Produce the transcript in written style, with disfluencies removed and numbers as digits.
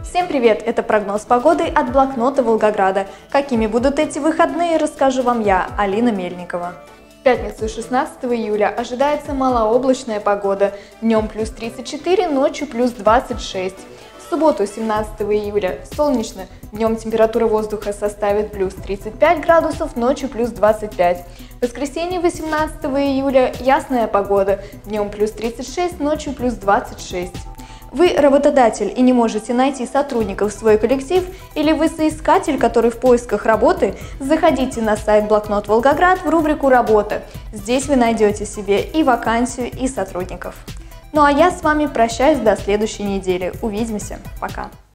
Всем привет! Это прогноз погоды от блокнота Волгограда. Какими будут эти выходные, расскажу вам я, Алина Мельникова. В пятницу 16 июля ожидается малооблачная погода. Днем плюс 34, ночью плюс 26. В субботу 17 июля солнечно. Днем температура воздуха составит плюс 35 градусов, ночью плюс 25. В воскресенье 18 июля ясная погода. Днем плюс 36, ночью плюс 26. Вы работодатель и не можете найти сотрудников в свой коллектив, или вы соискатель, который в поисках работы, заходите на сайт Блокнот Волгоград в рубрику «Работа». Здесь вы найдете себе и вакансию, и сотрудников. Ну а я с вами прощаюсь до следующей недели. Увидимся. Пока.